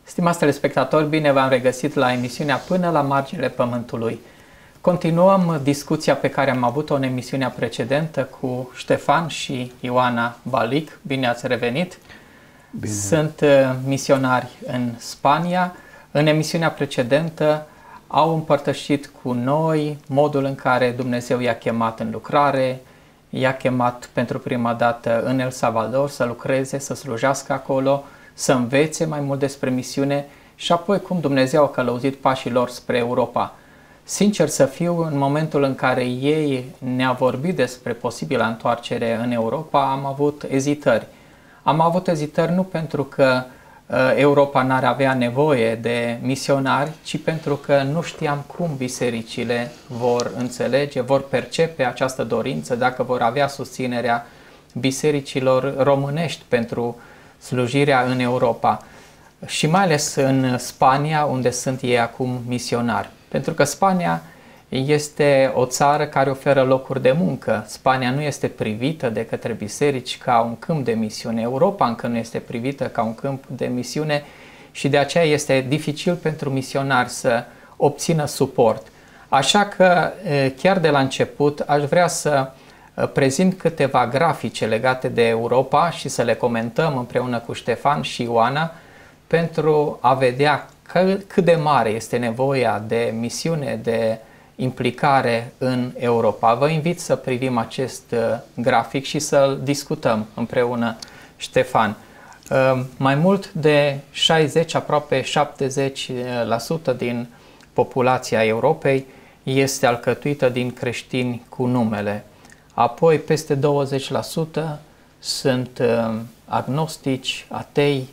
Stimați telespectatori, bine v-am regăsit la emisiunea Până la marginile Pământului. Continuăm discuția pe care am avut-o în emisiunea precedentă cu Ștefan și Ioana Balic. Bine ați revenit! Bine. Sunt misionari în Spania. În emisiunea precedentă au împărtășit cu noi modul în care Dumnezeu i-a chemat în lucrare, i-a chemat pentru prima dată în El Salvador să lucreze, să slujească acolo, să învețe mai mult despre misiune și apoi cum Dumnezeu a călăuzit pașii lor spre Europa. Sincer să fiu, în momentul în care ei ne-au vorbit despre posibila întoarcere în Europa, am avut ezitări. Am avut ezitări nu pentru că Europa n-ar avea nevoie de misionari, ci pentru că nu știam cum bisericile vor înțelege, vor percepe această dorință, dacă vor avea susținerea bisericilor românești pentru slujirea în Europa și mai ales în Spania, unde sunt ei acum misionari. Pentru că Spania este o țară care oferă locuri de muncă. Spania nu este privită de către biserici ca un câmp de misiune. Europa încă nu este privită ca un câmp de misiune și de aceea este dificil pentru misionari să obțină suport. Așa că chiar de la început aș vrea să prezint câteva grafice legate de Europa și să le comentăm împreună cu Ștefan și Ioana pentru a vedea cât de mare este nevoia de misiune, de implicare în Europa. Vă invit să privim acest grafic și să-l discutăm împreună, Ștefan. Mai mult de 60, aproape 70% din populația Europei este alcătuită din creștini cu numele. Apoi peste 20% sunt agnostici, atei,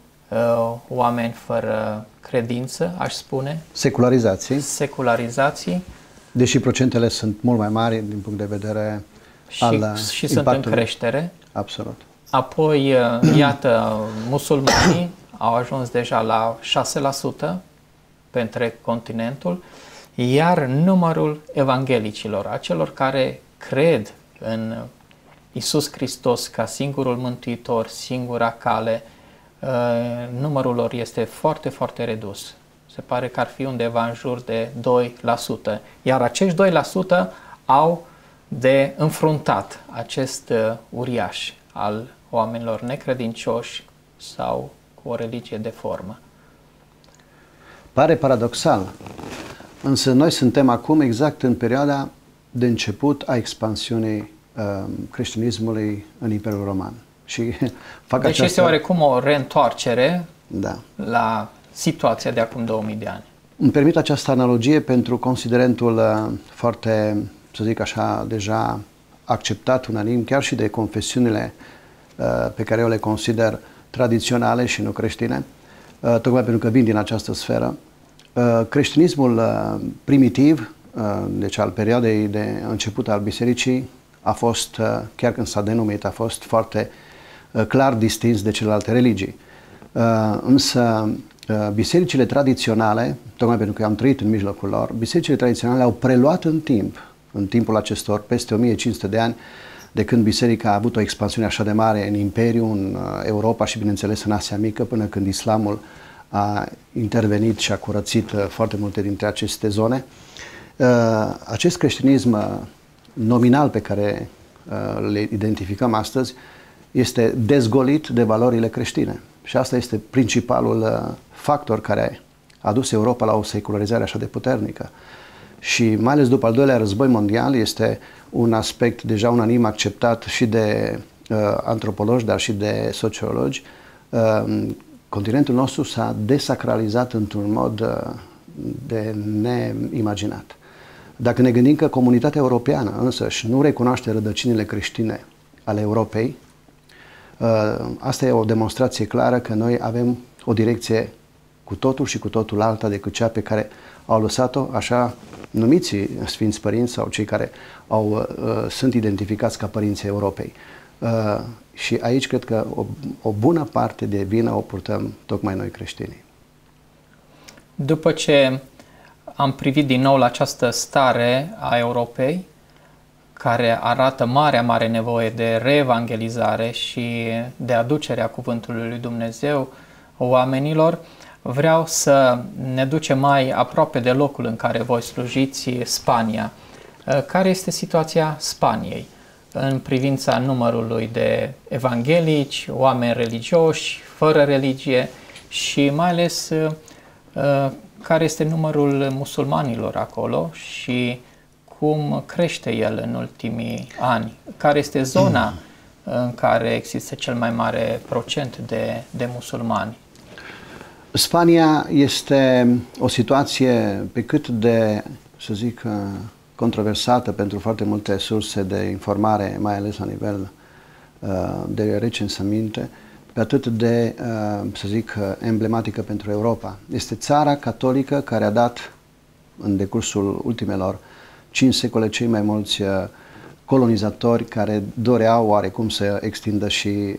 oameni fără credință, aș spune. Secularizații. Deși procentele sunt mult mai mari din punct de vedere al și sunt în creștere. Absolut. Apoi, iată, musulmanii au ajuns deja la 6% pe întreg continentul, iar numărul evanghelicilor, acelor care cred în Iisus Hristos ca singurul mântuitor, singura cale, numărul lor este foarte, foarte redus. Se pare că ar fi undeva în jur de 2%. Iar acești 2% au de înfruntat acest uriaș al oamenilor necredincioși sau cu o religie de formă. Pare paradoxal, însă noi suntem acum exact în perioada de început a expansiunii creștinismului în Imperiul Roman. Și deci este oarecum o reîntoarcere la situația de acum 2000 de ani. Îmi permit această analogie pentru considerentul foarte, să zic așa, deja acceptat unanim, chiar și de confesiunile pe care eu le consider tradiționale și nu creștine, tocmai pentru că vin din această sferă. Creștinismul primitiv, deci al perioadei de început al bisericii, a fost, chiar când s-a denumit, a fost foarte clar distins de celelalte religii. Însă bisericile tradiționale, tocmai pentru că am trăit în mijlocul lor, bisericile tradiționale au preluat în timpul acestor peste 1500 de ani, de când biserica a avut o expansiune așa de mare în Imperiu, în Europa și bineînțeles în Asia Mică, până când islamul a intervenit și a curățit foarte multe dintre aceste zone. Acest creștinism nominal pe care le identificăm astăzi este dezgolit de valorile creștine. Și asta este principalul factor care a dus Europa la o secularizare așa de puternică. Și mai ales după al doilea război mondial este un aspect deja unanim acceptat și de antropologi, dar și de sociologi. Continentul nostru s-a desacralizat într-un mod de neimaginat. Dacă ne gândim că comunitatea europeană însăși nu recunoaște rădăcinile creștine ale Europei, asta e o demonstrație clară că noi avem o direcție cu totul și cu totul alta decât cea pe care au lăsat-o așa numiții Sfinți Părinți sau cei care sunt identificați ca părinții Europei. Și aici cred că o bună parte de vină o purtăm tocmai noi creștinii. După ce am privit din nou la această stare a Europei, care arată mare nevoie de reevangelizare și de aducerea cuvântului lui Dumnezeu oamenilor, vreau să ne ducem mai aproape de locul în care voi slujiți, Spania. Care este situația Spaniei în privința numărului de evanghelici, oameni religioși, fără religie și mai ales care este numărul musulmanilor acolo și cum crește el în ultimii ani? Care este zona în care există cel mai mare procent de musulmani? Spania este o situație pe cât de, să zic, controversată pentru foarte multe surse de informare, mai ales la nivel de recensăminte, pe atât de, să zic, emblematică pentru Europa. Este țara catolică care a dat în decursul ultimelor 5 secole cei mai mulți colonizatori care doreau oarecum să extindă și,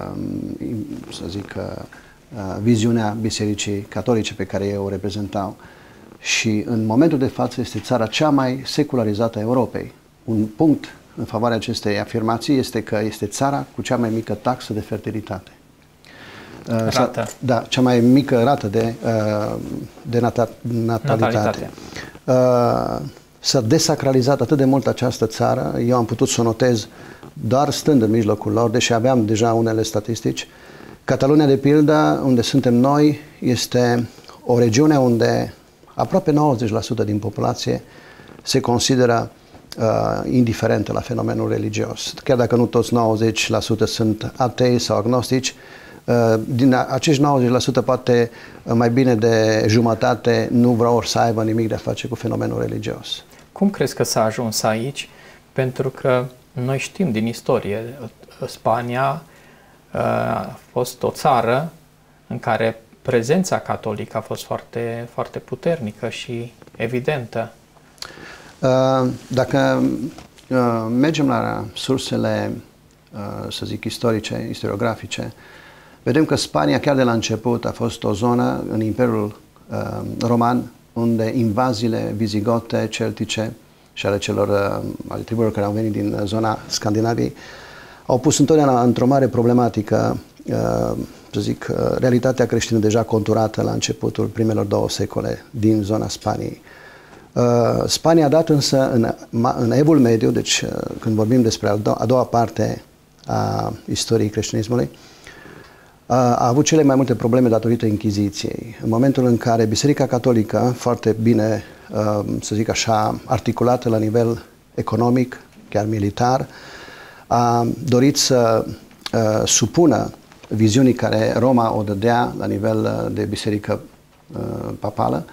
să zic, viziunea Bisericii Catolice pe care ei o reprezentau. Și în momentul de față este țara cea mai secularizată a Europei. Un punct în favoarea acestei afirmații este că este țara cu cea mai mică taxă de fertilitate. Rată. Da, cea mai mică rată de natalitate. S-a desacralizat atât de mult această țară, eu am putut să o notez doar stând în mijlocul lor, deși aveam deja unele statistici. Catalunia, de pildă, unde suntem noi, este o regiune unde aproape 90% din populație se consideră indiferentă la fenomenul religios. Chiar dacă nu toți 90% sunt atei sau agnostici, din acești 90% poate mai bine de jumătate nu vreau să aibă nimic de a face cu fenomenul religios. Cum crezi că s-a ajuns aici? Pentru că noi știm din istorie, Spania a fost o țară în care prezența catolică a fost foarte, foarte puternică și evidentă. Dacă mergem la sursele, să zic, istorice, istoriografice, vedem că Spania chiar de la început a fost o zonă în Imperiul Roman unde invaziile vizigote, celtice și ale triburilor care au venit din zona Scandinaviei au pus întotdeauna într-o mare problematică, să zic, realitatea creștină deja conturată la începutul primelor 2 secole din zona Spaniei. Spania a dat însă în Evul Mediu, deci când vorbim despre a doua parte a istoriei creștinismului, a avut cele mai multe probleme datorită Inchiziției. În momentul în care Biserica Catolică, foarte bine, să zic așa, articulată la nivel economic, chiar militar, a dorit să supună viziunii care Roma o dădea la nivel de biserică papală,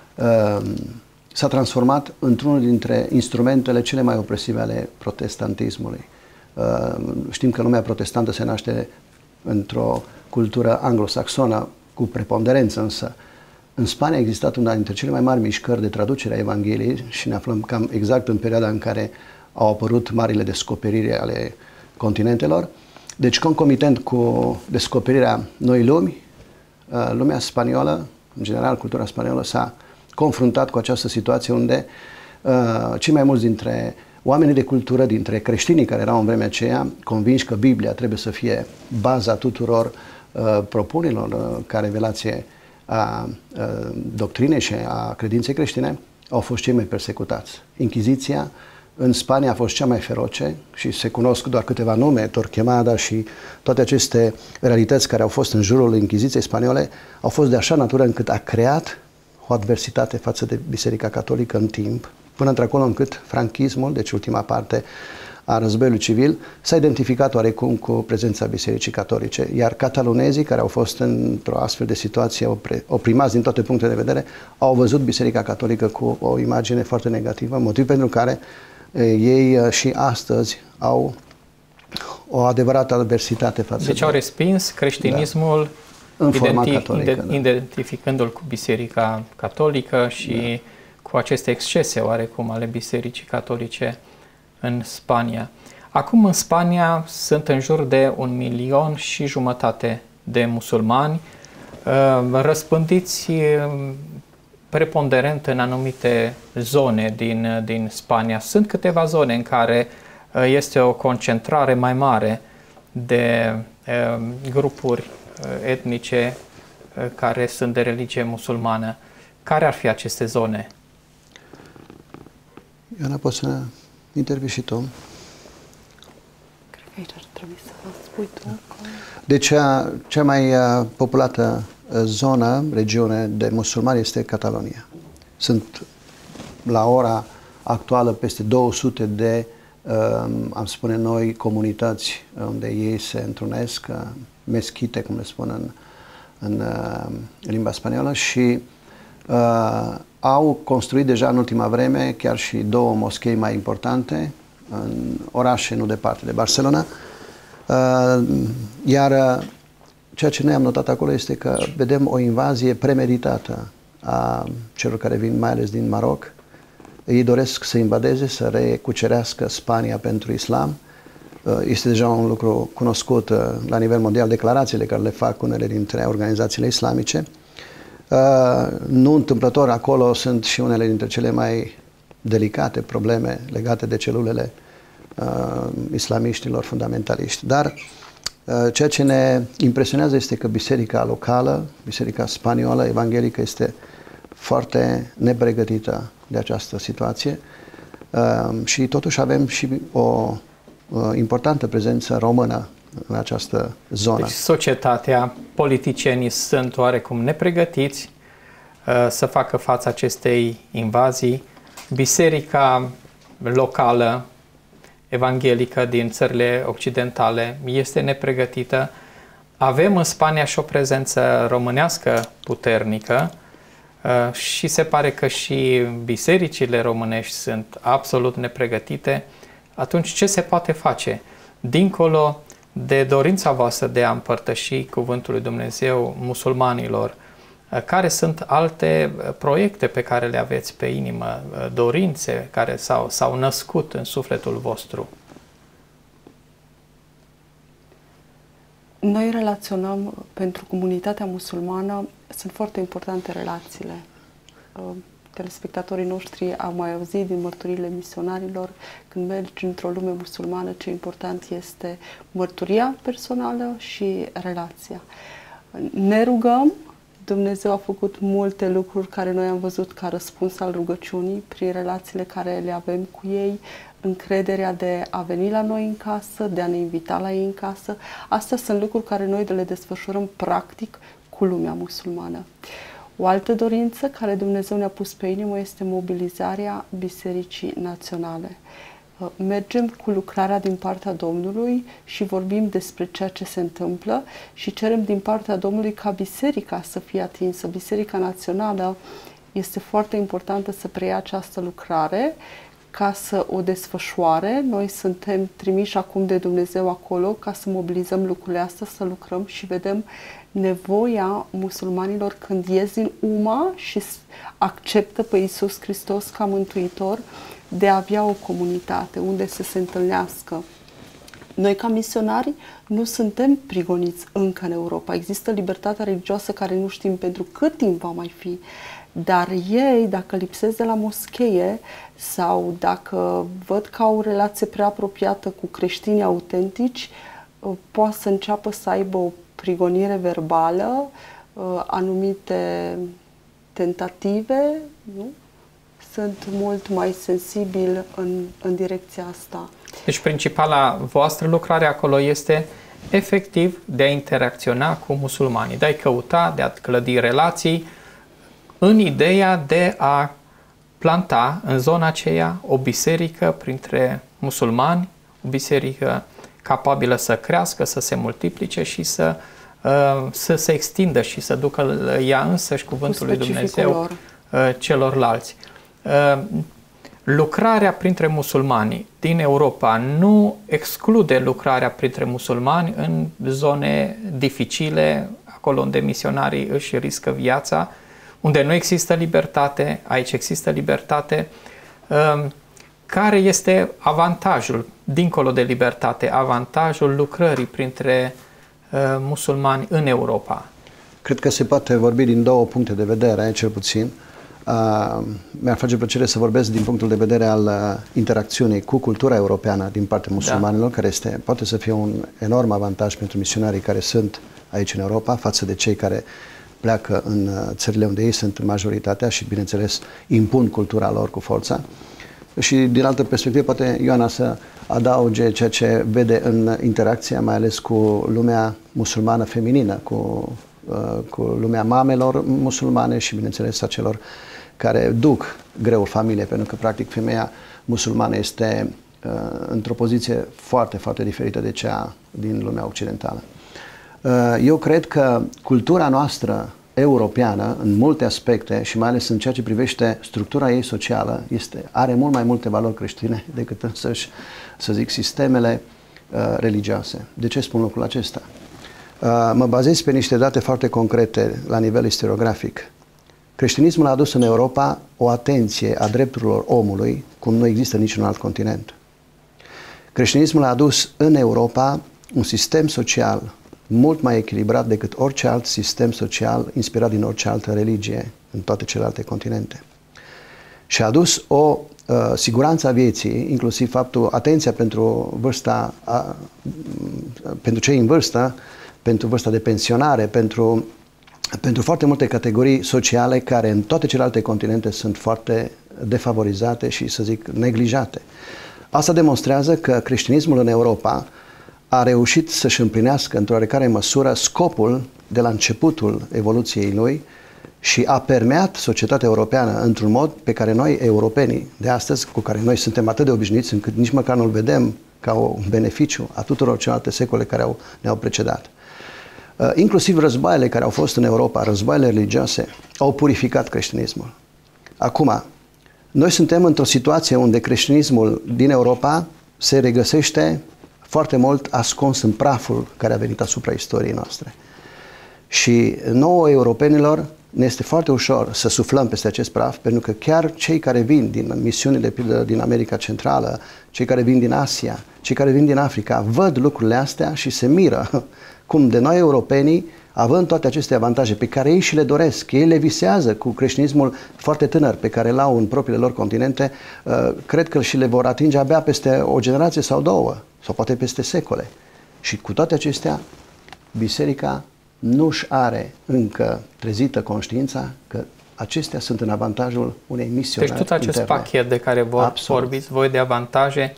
s-a transformat într-unul dintre instrumentele cele mai opresive ale protestantismului. Știm că lumea protestantă se naște într-o cultură anglosaxonă cu preponderență, însă în Spania a existat una dintre cele mai mari mișcări de traducere a Evangheliei și ne aflăm cam exact în perioada în care au apărut marile descoperiri ale continentelor. Deci, concomitent cu descoperirea noii lumi, lumea spaniolă, în general cultura spaniolă, s-a confruntat cu această situație unde cei mai mulți dintre oamenii de cultură, dintre creștinii care erau în vremea aceea, convinși că Biblia trebuie să fie baza tuturor propunerilor ca revelație a doctrinei și a credinței creștine, au fost cei mai persecutați. Inchiziția în Spania a fost cea mai feroce și se cunosc doar câteva nume, Torquemada și toate aceste realități care au fost în jurul Inchiziției spaniole, au fost de așa natură încât a creat o adversitate față de Biserica Catolică în timp, până într-acolo încât franchismul, deci ultima parte a războiului civil, s-a identificat oarecum cu prezența Bisericii Catolice, iar catalonezii, care au fost într-o astfel de situație oprimați din toate punctele de vedere, au văzut Biserica Catolică cu o imagine foarte negativă, motiv pentru care ei și astăzi au o adevărată adversitate față Deci au respins creștinismul, în forma catolică, identificându-l cu Biserica Catolică și cu aceste excese oarecum ale Bisericii Catolice în Spania. Acum în Spania sunt în jur de 1,5 milion de musulmani răspândiți preponderent în anumite zone din Spania. Sunt câteva zone în care este o concentrare mai mare de grupuri etnice care sunt de religie musulmană. Care ar fi aceste zone? Ioana, poți să intervii și tu? Cred că aici ar trebui să spui tu. Deci, cea mai populată zonă, regiune de musulmani este Catalonia. Sunt la ora actuală peste 200 de, am spune noi, comunități unde ei se întrunesc, meschite, cum le spun în limba spaniolă, și au construit deja în ultima vreme chiar și 2 moschei mai importante în orașe nu departe de Barcelona. Iar ceea ce noi am notat acolo este că vedem o invazie premeditată a celor care vin mai ales din Maroc. Ei doresc să invadeze, să recucerească Spania pentru islam. Este deja un lucru cunoscut la nivel mondial, declarațiile care le fac unele dintre organizațiile islamice. Nu întâmplător, acolo sunt și unele dintre cele mai delicate probleme legate de celulele islamiștilor fundamentaliști. Dar ceea ce ne impresionează este că biserica locală, biserica spaniolă, evanghelică, este foarte nepregătită de această situație și totuși avem și o importantă prezență română în această zonă. Deci societatea, politicienii sunt oarecum nepregătiți să facă față acestei invazii. Biserica locală, evanghelică din țările occidentale este nepregătită. Avem în Spania și o prezență românească puternică și se pare că și bisericile românești sunt absolut nepregătite. Atunci ce se poate face? Dincolo de dorința voastră de a împărtăși Cuvântul lui Dumnezeu musulmanilor, care sunt alte proiecte pe care le aveți pe inimă, dorințe care s-au născut în sufletul vostru? Noi relaționăm, pentru comunitatea musulmană, sunt foarte importante relațiile. Telespectatorii noștri au mai auzit din mărturiile misionarilor, când mergi într-o lume musulmană, ce important este mărturia personală și relația. Ne rugăm, Dumnezeu a făcut multe lucruri care noi am văzut ca răspuns al rugăciunii, prin relațiile care le avem cu ei, încrederea de a veni la noi în casă, de a ne invita la ei în casă. Astea sunt lucruri care noi le desfășurăm practic cu lumea musulmană. O altă dorință care Dumnezeu ne-a pus pe inimă este mobilizarea Bisericii Naționale. Mergem cu lucrarea din partea Domnului și vorbim despre ceea ce se întâmplă și cerem din partea Domnului ca biserica să fie atinsă. Biserica Națională este foarte importantă să preia această lucrare ca să o desfășoare. Noi suntem trimiși acum de Dumnezeu acolo ca să mobilizăm lucrurile astea, să lucrăm și vedem nevoia musulmanilor când ies din UMA și acceptă pe Iisus Hristos ca mântuitor, de a avea o comunitate unde să se întâlnească. Noi, ca misionari, nu suntem prigoniți încă în Europa. Există libertatea religioasă care nu știm pentru cât timp va mai fi. Dar ei, dacă lipsesc de la moschee sau dacă văd că au o relație prea apropiată cu creștini autentici, poate să înceapă să aibă o prigonire verbală, anumite tentative, nu? Sunt mult mai sensibili în direcția asta. Deci principala voastră lucrare acolo este efectiv de a interacționa cu musulmanii, de a-i căuta, de a clădi relații în ideea de a planta în zona aceea o biserică printre musulmani, o biserică capabilă să crească, să se multiplice și să se extindă și să ducă ea însăși cuvântul lui Dumnezeu celorlalți. Lucrarea printre musulmani din Europa nu exclude lucrarea printre musulmani în zone dificile, acolo unde misionarii își riscă viața, unde nu există libertate. Aici există libertate. Care este avantajul, dincolo de libertate, avantajul lucrării printre musulmani în Europa? Cred că se poate vorbi din 2 puncte de vedere, cel puțin. Mi-ar face plăcere să vorbesc din punctul de vedere al interacțiunii cu cultura europeană din partea musulmanilor, care poate să fie un enorm avantaj pentru misionarii care sunt aici în Europa, față de cei care pleacă în țările unde ei sunt majoritatea și, bineînțeles, impun cultura lor cu forța. Și, din altă perspectivă, poate Ioana să adauge ceea ce vede în interacția, mai ales cu lumea musulmană feminină, cu lumea mamelor musulmane și, bineînțeles, a celor care duc greu familie, pentru că, practic, femeia musulmană este într-o poziție foarte, foarte diferită de cea din lumea occidentală. Eu cred că cultura noastră europeană, în multe aspecte și mai ales în ceea ce privește structura ei socială, are mult mai multe valori creștine decât însăși, să zic, sistemele religioase. De ce spun lucrul acesta? Mă bazez pe niște date foarte concrete la nivel istoriografic. Creștinismul a adus în Europa o atenție a drepturilor omului cum nu există niciun alt continent. Creștinismul a adus în Europa un sistem social mult mai echilibrat decât orice alt sistem social inspirat din orice altă religie în toate celelalte continente. Și a adus o siguranță a vieții, inclusiv atenția pentru pentru cei în vârstă, pentru vârsta de pensionare, pentru foarte multe categorii sociale care în toate celelalte continente sunt foarte defavorizate și, să zic, neglijate. Asta demonstrează că creștinismul în Europa a reușit să-și împlinească într-o oarecare măsură scopul de la începutul evoluției lui și a permeat societatea europeană într-un mod pe care noi, europenii de astăzi, cu care noi suntem atât de obișnuiți încât nici măcar nu-l vedem ca un beneficiu a tuturor celelalte secole care ne-au precedat. Inclusiv războaiele care au fost în Europa, războaiele religioase, au purificat creștinismul. Acum, noi suntem într-o situație unde creștinismul din Europa se regăsește foarte mult ascuns în praful care a venit asupra istoriei noastre. Și nouă europenilor ne este foarte ușor să suflăm peste acest praf, pentru că chiar cei care vin din misiunile din America Centrală, cei care vin din Asia, cei care vin din Africa, văd lucrurile astea și se miră cum de noi europenii, având toate aceste avantaje pe care ei și le doresc, ei le visează cu creștinismul foarte tânăr pe care l-au în propriile lor continente, cred că și le vor atinge abia peste o generație sau două, sau poate peste secole. Și cu toate acestea, biserica nu-și are încă trezită conștiința că acestea sunt în avantajul unei misionari Deci tot acest pachet de care vorbiți voi de avantaje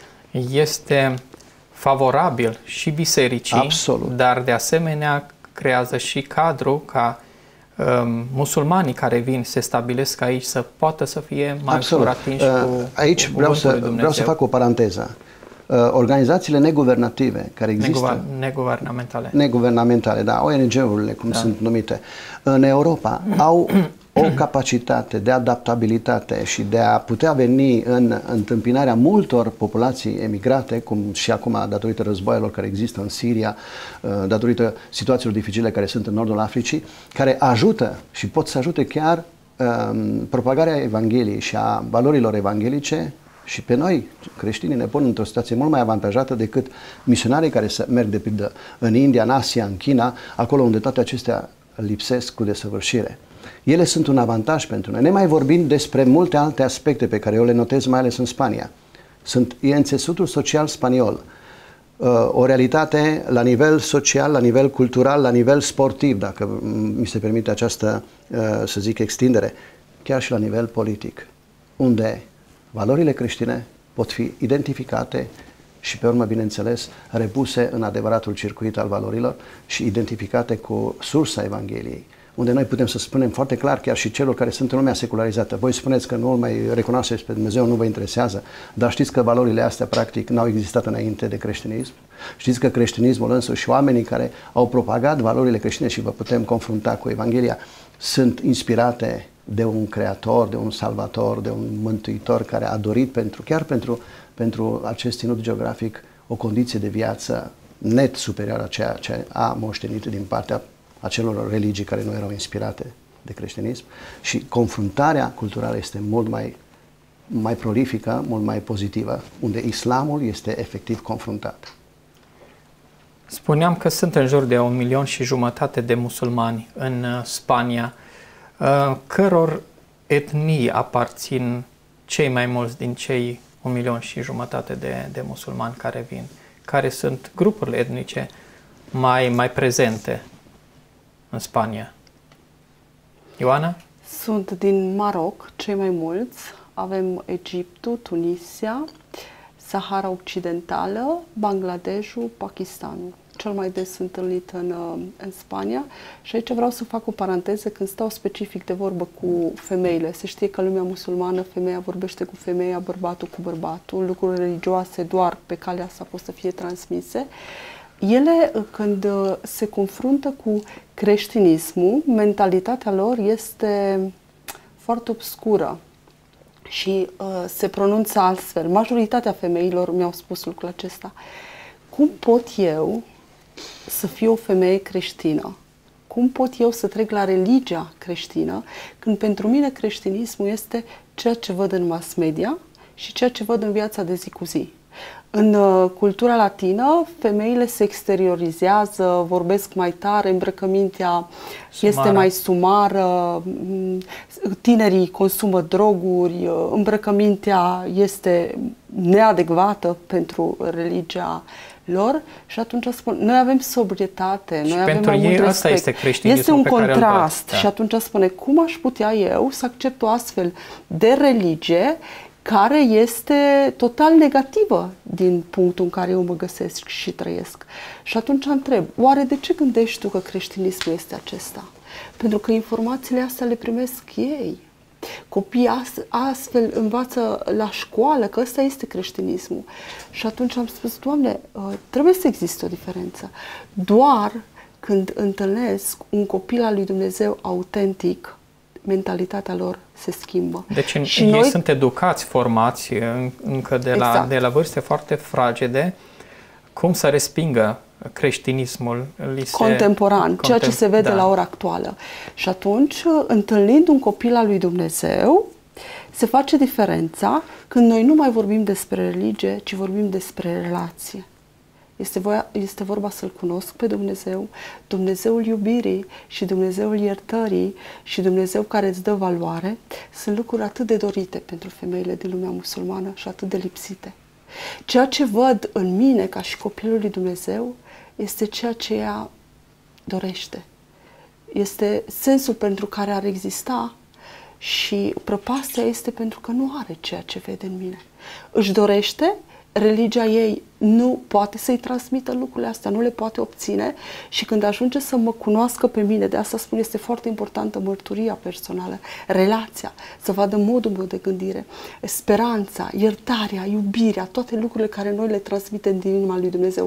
este favorabil și bisericii, absolut, dar de asemenea creează și cadru ca musulmanii care vin, se stabilesc aici, să poată să fie mai ușor atinși cu aici vreau să fac o paranteză. Organizațiile neguvernative care există, neguvernamentale, da, ONG-urile, cum sunt numite, în Europa au o capacitate de adaptabilitate și de a putea veni în întâmpinarea multor populații emigrate, cum și acum datorită războaielor care există în Siria, datorită situațiilor dificile care sunt în nordul Africii, care ajută și pot să ajute chiar propagarea Evangheliei și a valorilor evanghelice. Și pe noi, creștinii, ne pun într-o situație mult mai avantajată decât misionarii care merg de pildă în India, în Asia, în China, acolo unde toate acestea lipsesc cu desăvârșire. Ele sunt un avantaj pentru noi. Nemai vorbind despre multe alte aspecte pe care eu le notez, mai ales în Spania. E în țesutul social spaniol o realitate la nivel social, la nivel cultural, la nivel sportiv, dacă mi se permite această, să zic, extindere, chiar și la nivel politic, unde valorile creștine pot fi identificate și pe urmă, bineînțeles, repuse în adevăratul circuit al valorilor și identificate cu sursa Evangheliei, unde noi putem să spunem foarte clar, chiar și celor care sunt în lumea secularizată, voi spuneți că nu îl mai recunoașteți pe Dumnezeu, nu vă interesează, dar știți că valorile astea practic n-au existat înainte de creștinism? Știți că creștinismul însuși, oamenii care au propagat valorile creștine și vă putem confrunta cu Evanghelia, sunt inspirate de un creator, de un salvator, de un mântuitor care a dorit pentru acest ținut geografic o condiție de viață net superioară a ceea ce a moștenit din partea acelor religii care nu erau inspirate de creștinism, și confruntarea culturală este mult mai prolifică, mult mai pozitivă, unde islamul este efectiv confruntat. Spuneam că sunt în jur de 1,5 milioni de musulmani în Spania. Căror etnii aparțin cei mai mulți din cei 1,5 milioni de musulmani care vin? Care sunt grupurile etnice mai prezente în Spania? Ioana? Sunt din Maroc, cei mai mulți. Avem Egiptul, Tunisia, Sahara Occidentală, Bangladeshul, Pakistanul. Cel mai des întâlnit în Spania. Și aici vreau să fac o paranteză când stau specific de vorbă cu femeile. Se știe că lumea musulmană, femeia vorbește cu femeia, bărbatul cu bărbatul, lucruri religioase doar pe calea asta pot să fie transmise. Ele, când se confruntă cu creștinismul, mentalitatea lor este foarte obscură și se pronunță altfel. Majoritatea femeilor mi-au spus lucrul acesta. Cum pot eu să fiu o femeie creștină? Cum pot eu să trec la religia creștină când pentru mine creștinismul este ceea ce văd în mass media și ceea ce văd în viața de zi cu zi? În cultura latină, femeile se exteriorizează, vorbesc mai tare, îmbrăcămintea este mai sumară, tinerii consumă droguri, îmbrăcămintea este neadecvată pentru religia lor și atunci spun, noi avem sobrietate, și noi avem pentru mai mult ei respect. asta este creștinismul este un pe care îl contrast văd, da. Și atunci spune, cum aș putea eu să accept o astfel de religie care este total negativă din punctul în care eu mă găsesc și trăiesc. Și atunci întreb, oare de ce gândești tu că creștinismul este acesta? Pentru că informațiile astea le primesc ei. Copiii astfel învață la școală că ăsta este creștinismul. Și atunci am spus, Doamne, trebuie să existe o diferență. Doar când întâlnesc un copil al lui Dumnezeu autentic, mentalitatea lor se schimbă. Deci și ei noi sunt educați, formați încă de la vârste foarte fragede cum să respingă creștinismul contemporan, ceea ce se vede la ora actuală. Și atunci, întâlnind un copil al lui Dumnezeu, se face diferența când noi nu mai vorbim despre religie, ci vorbim despre relație. Este vorba să-L cunosc pe Dumnezeu, Dumnezeul iubirii și Dumnezeul iertării și Dumnezeu care îți dă valoare. Sunt lucruri atât de dorite pentru femeile din lumea musulmană și atât de lipsite. Ceea ce văd în mine ca și copilul lui Dumnezeu este ceea ce ea dorește. Este sensul pentru care ar exista și prăpastia este pentru că nu are ceea ce vede în mine. Își dorește, religia ei nu poate să-i transmită lucrurile astea, nu le poate obține și când ajunge să mă cunoască pe mine, de asta spun, este foarte importantă mărturia personală, relația, să vadă modul meu de gândire, speranța, iertarea, iubirea, toate lucrurile care noi le transmitem din inima lui Dumnezeu.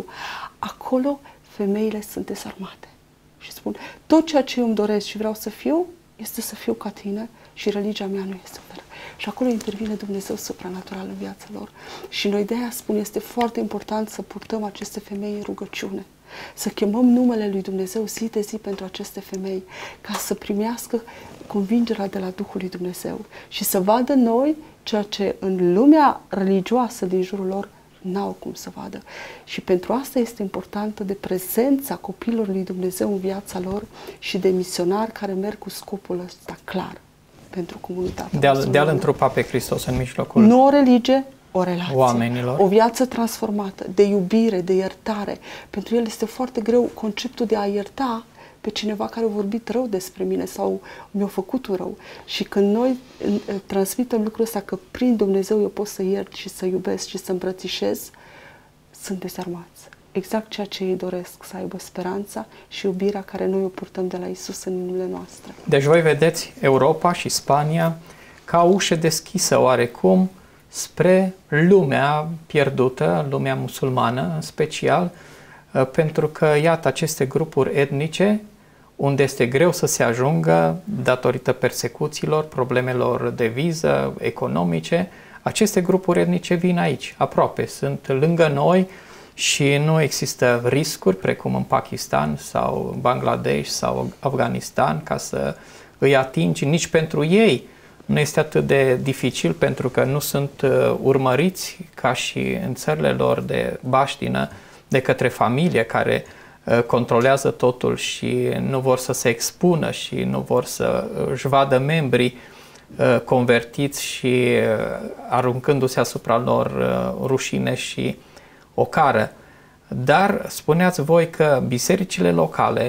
Acolo femeile sunt desarmate și spun, tot ceea ce eu îmi doresc și vreau să fiu, este să fiu ca tine și religia mea nu este fel. Și acolo intervine Dumnezeu supranatural în viața lor. Și noi de aia spun, este foarte important să purtăm aceste femei în rugăciune. Să chemăm numele lui Dumnezeu zi de zi pentru aceste femei, ca să primească convingerea de la Duhul lui Dumnezeu și să vadă noi ceea ce în lumea religioasă din jurul lor n-au cum să vadă. Și pentru asta este importantă de prezența copilului lui Dumnezeu în viața lor și de misionari care merg cu scopul ăsta clar pentru comunitatea de a-L întrupa pe Hristos în mijlocul nu o religie, o relație, oamenilor. O viață transformată, de iubire, de iertare. Pentru el este foarte greu conceptul de a ierta pe cineva care a vorbit rău despre mine sau mi-a făcut rău. Și când noi transmitem lucrul ăsta că prin Dumnezeu eu pot să iert și să iubesc și să îmbrățișez, sunt dezarmați. Exact ceea ce ei doresc, să aibă speranța și iubirea care noi o purtăm de la Iisus în inimile noastre. Deci voi vedeți Europa și Spania ca o ușă deschisă oarecum spre lumea pierdută, lumea musulmană în special, pentru că, iată, aceste grupuri etnice, unde este greu să se ajungă datorită persecuțiilor, problemelor de viză, economice, aceste grupuri etnice vin aici, aproape, sunt lângă noi și nu există riscuri precum în Pakistan sau Bangladesh sau Afganistan ca să îi atingi, nici pentru ei nu este atât de dificil pentru că nu sunt urmăriți ca și în țările lor de baștină de către familie care controlează totul și nu vor să se expună și nu vor să își vadă membrii convertiți și aruncându-se asupra lor rușine și ocară. Dar spuneați voi că bisericile locale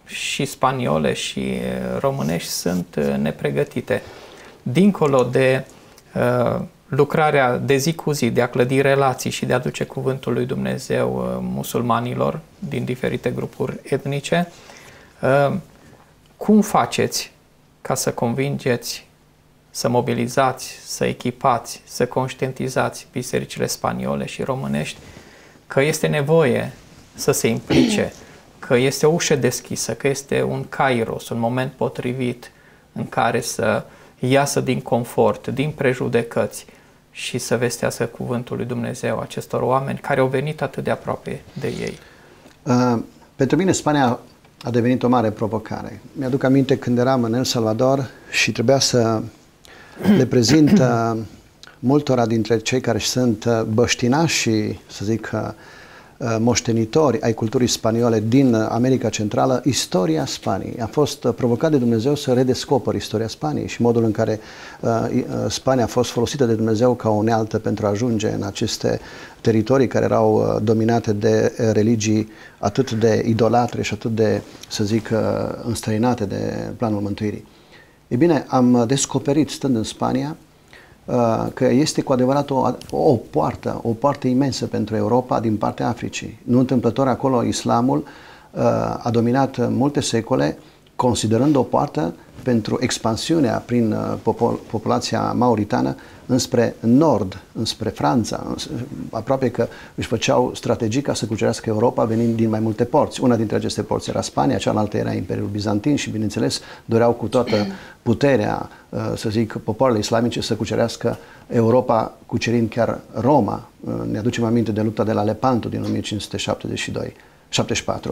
și spaniole și românești sunt nepregătite. Dincolo de lucrarea de zi cu zi, de a clădi relații și de a duce cuvântul lui Dumnezeu musulmanilor din diferite grupuri etnice, cum faceți ca să convingeți, să mobilizați, să echipați, să conștientizați bisericile spaniole și românești că este nevoie să se implice, că este o ușă deschisă, că este un kairos, un moment potrivit în care să iasă din confort, din prejudecăți și să vestească cuvântul lui Dumnezeu acestor oameni care au venit atât de aproape de ei? Pentru mine Spania a devenit o mare provocare. Mi-aduc aminte când eram în El Salvador și trebuia să le prezint multora dintre cei care sunt băștinași, să zic, moștenitori ai culturii spaniole din America Centrală, istoria Spaniei. A fost provocat de Dumnezeu să redescoper istoria Spaniei și modul în care Spania a fost folosită de Dumnezeu ca o unealtă pentru a ajunge în aceste teritorii care erau dominate de religii atât de idolatre și atât de, să zic, înstrăinate de planul mântuirii. E bine, am descoperit, stând în Spania, că este cu adevărat o poartă imensă pentru Europa din partea Africii. Nu întâmplător acolo islamul a dominat multe secole, considerând o poartă pentru expansiunea prin populația mauritană înspre nord, înspre Franța, aproape că își făceau strategii ca să cucerească Europa venind din mai multe porți. Una dintre aceste porți era Spania, cealaltă era Imperiul Bizantin și, bineînțeles, doreau cu toată puterea, să zic, popoarele islamice să cucerească Europa, cucerind chiar Roma. Ne aducem aminte de lupta de la Lepanto din 1574.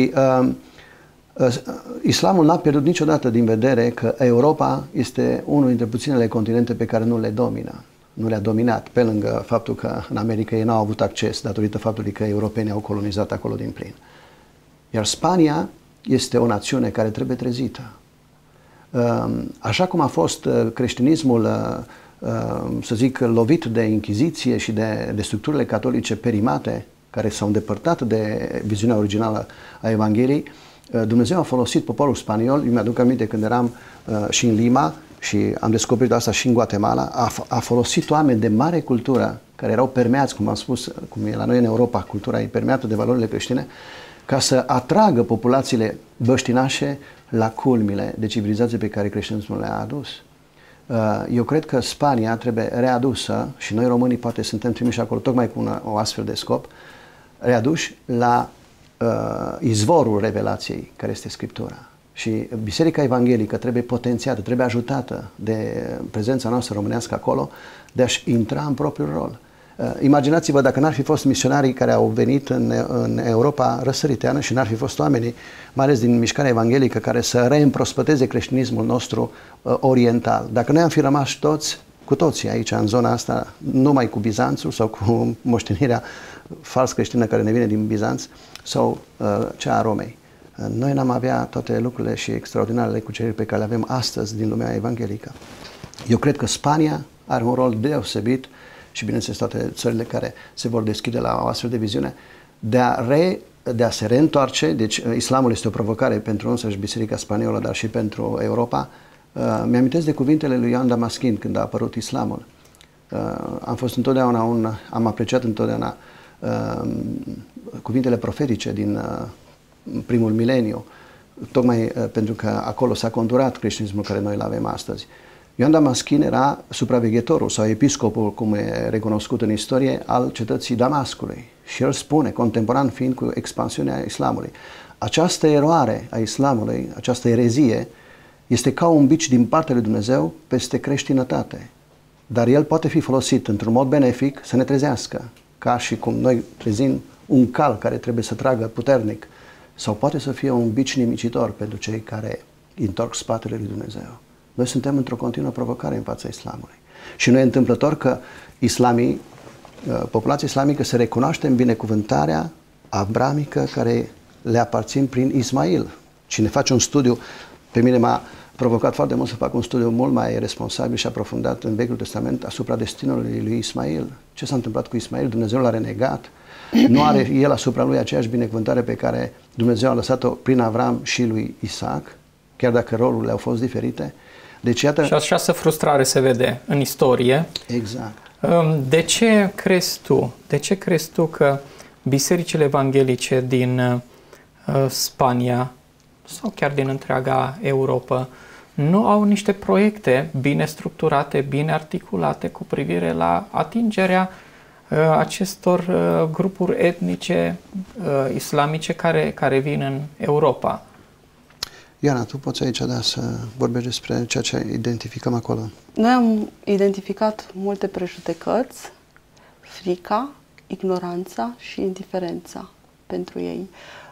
Islamul n-a pierdut niciodată din vedere că Europa este unul dintre puținele continente pe care nu le domină. Nu le-a dominat, pe lângă faptul că în America ei n-au avut acces datorită faptului că europenii au colonizat acolo din plin. Iar Spania este o națiune care trebuie trezită. Așa cum a fost creștinismul, să zic, lovit de Inchiziție și de structurile catolice perimate, care s-au îndepărtat de viziunea originală a Evangheliei, Dumnezeu a folosit poporul spaniol. Eu mi-aduc aminte când eram și în Lima și am descoperit asta și în Guatemala, a folosit oameni de mare cultură care erau permeați, cum am spus, cum e la noi în Europa, cultura e permeată de valorile creștine, ca să atragă populațiile băștinașe la culmile de civilizație pe care creștinismul le-a adus. Eu cred că Spania trebuie readusă, și noi românii poate suntem trimiși acolo tocmai cu o astfel de scop, readuși la izvorul revelației, care este Scriptura. Și Biserica Evanghelică trebuie potențiată, trebuie ajutată de prezența noastră românească acolo, de a-și intra în propriul rol. Imaginați-vă dacă n-ar fi fost misionarii care au venit în Europa răsăriteană și n-ar fi fost oamenii, mai ales din mișcarea evanghelică, care să reîmprospăteze creștinismul nostru oriental. Dacă noi am fi rămas cu toții aici, în zona asta, numai cu Bizanțul sau cu moștenirea fals creștină care ne vine din Bizanț sau cea a Romei, noi n-am avea toate lucrurile și extraordinarele cuceriri pe care le avem astăzi din lumea evanghelică. Eu cred că Spania are un rol deosebit și, bineînțeles, toate țările care se vor deschide la o astfel de viziune, de a se reîntoarce. Deci islamul este o provocare pentru însăși Biserica Spaniolă, dar și pentru Europa. Mi-amintesc de cuvintele lui Ioan Damaschin când a apărut islamul. Am apreciat întotdeauna cuvintele profetice din primul mileniu, tocmai pentru că acolo s-a conturat creștinismul care noi îl avem astăzi. Ioan Damaschin era supraveghetorul sau episcopul, cum e recunoscut în istorie, al cetății Damascului. Și el spune, contemporan fiind cu expansiunea islamului, această eroare a islamului, această erezie, este ca un bici din partea lui Dumnezeu peste creștinătate. Dar el poate fi folosit într-un mod benefic să ne trezească, ca și cum noi trezim un cal care trebuie să tragă puternic, sau poate să fie un bici nimicitor pentru cei care întorc spatele lui Dumnezeu. Noi suntem într-o continuă provocare în fața islamului. Și nu e întâmplător că populația islamică se recunoaște în binecuvântarea abramică care le aparțin prin Ismail. Cine face un studiu, pe mine m-a provocat foarte mult să fac un studiu mult mai responsabil și aprofundat în Vechiul Testament asupra destinului lui Ismail. Ce s-a întâmplat cu Ismail? Dumnezeu l-a renegat. Nu are el asupra lui aceeași binecuvântare pe care Dumnezeu a lăsat-o prin Avram și lui Isaac, chiar dacă rolurile au fost diferite. Deci, iată... Și această frustrare se vede în istorie. Exact. De ce crezi tu că bisericile evanghelice din Spania sau chiar din întreaga Europa nu au niște proiecte bine structurate, bine articulate cu privire la atingerea acestor grupuri etnice islamice care vin în Europa? Ioana, tu poți aici să vorbești despre ceea ce identificăm acolo. Noi am identificat multe prejudecăți, frica, ignoranța și indiferența pentru ei.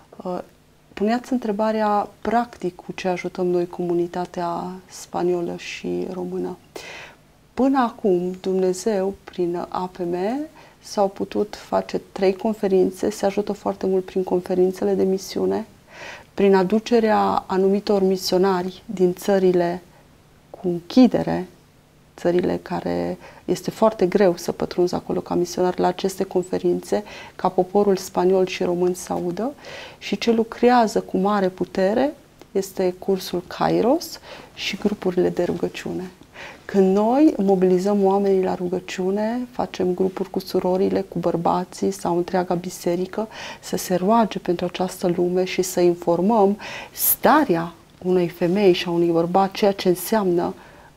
Puneați întrebarea practic cu ce ajutăm noi comunitatea spaniolă și română. Până acum, Dumnezeu, prin APM, s-au putut face 3 conferințe, se ajută foarte mult prin conferințele de misiune, prin aducerea anumitor misionari din țările cu închidere, țările care este foarte greu să pătrunzi acolo ca misionar la aceste conferințe, ca poporul spaniol și român să audă. Și ce lucrează cu mare putere este cursul Kairos și grupurile de rugăciune. Când noi mobilizăm oamenii la rugăciune, facem grupuri cu surorile, cu bărbații sau întreaga biserică, să se roage pentru această lume și să informăm starea unei femei și a unui bărbat, ceea ce înseamnă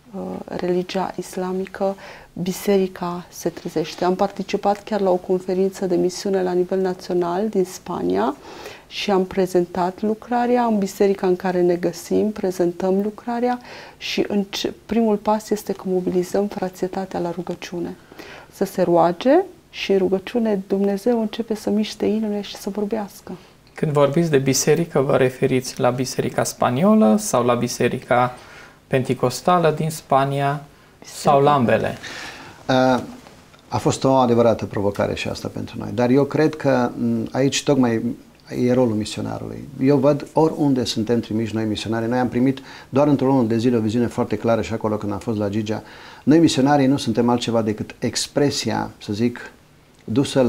religia islamică, biserica se trezește. Am participat chiar la o conferință de misiune la nivel național din Spania și am prezentat lucrarea în biserica în care ne găsim, prezentăm lucrarea și primul pas este că mobilizăm frațietatea la rugăciune. Să se roage și în rugăciune Dumnezeu începe să miște inimile și să vorbească. Când vorbiți de biserică, vă referiți la biserica spaniolă sau la biserica penticostală din Spania sau la ambele? A fost o adevărată provocare și asta pentru noi, dar eu cred că aici tocmai e rolul misionarului. Eu văd oriunde suntem trimiși noi misionari. Noi am primit doar într-o lună de zile o viziune foarte clară și acolo când am fost la Gigea. Noi misionarii nu suntem altceva decât expresia, să zic, dusă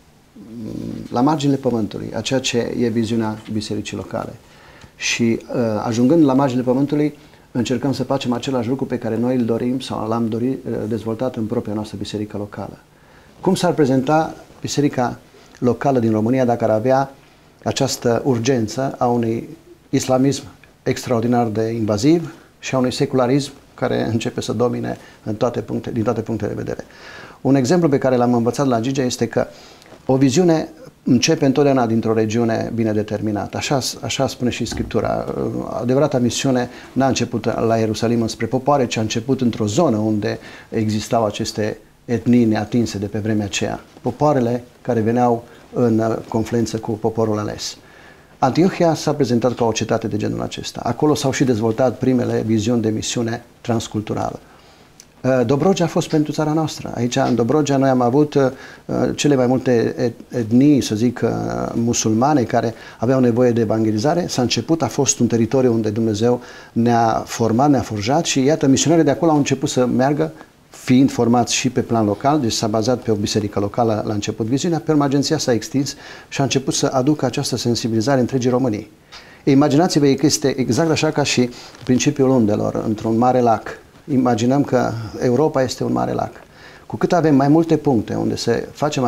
la marginile pământului, a ceea ce e viziunea bisericii locale. Și ajungând la marginile pământului, încercăm să facem același lucru pe care noi îl dorim sau l-am dorit dezvoltat în propria noastră biserică locală. Cum s-ar prezenta biserica locală din România dacă ar avea această urgență a unui islamism extraordinar de invaziv și a unui secularism care începe să domine din toate punctele de vedere? Un exemplu pe care l-am învățat la Gigea este că o viziune începe întotdeauna dintr-o regiune bine determinată. Așa spune și Scriptura. Adevărata misiune n-a început la Ierusalim înspre popoare, ci a început într-o zonă unde existau aceste etnii neatinse de pe vremea aceea. Popoarele care veneau în confluență cu poporul ales. Antiohia s-a prezentat ca o cetate de genul acesta. Acolo s-au și dezvoltat primele viziuni de misiune transculturală. Dobrogea a fost pentru țara noastră. Aici, în Dobrogea, noi am avut cele mai multe etnii, să zic, musulmane, care aveau nevoie de evangelizare. S-a început, a fost un teritoriu unde Dumnezeu ne-a format, ne-a forjat și, iată, misionarii de acolo au început să meargă, fiind formați și pe plan local, deci s-a bazat pe o biserică locală la început viziunea, pe urmă agenția s-a extins și a început să aducă această sensibilizare întregii Românii. Imaginați-vă că este exact așa ca și principiul undelor într-un mare lac. Imaginăm că Europa este un mare lac. Cu cât avem mai multe puncte unde să facem